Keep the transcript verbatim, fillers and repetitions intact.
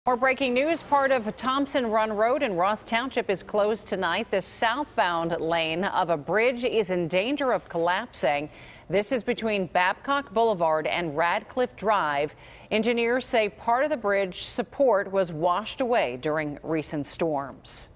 More breaking news. Part of Thompson Run Road in Ross Township is closed tonight. The southbound lane of a bridge is in danger of collapsing. This is between Babcock Boulevard and Radcliffe Drive. Engineers say part of the bridge support was washed away during recent storms.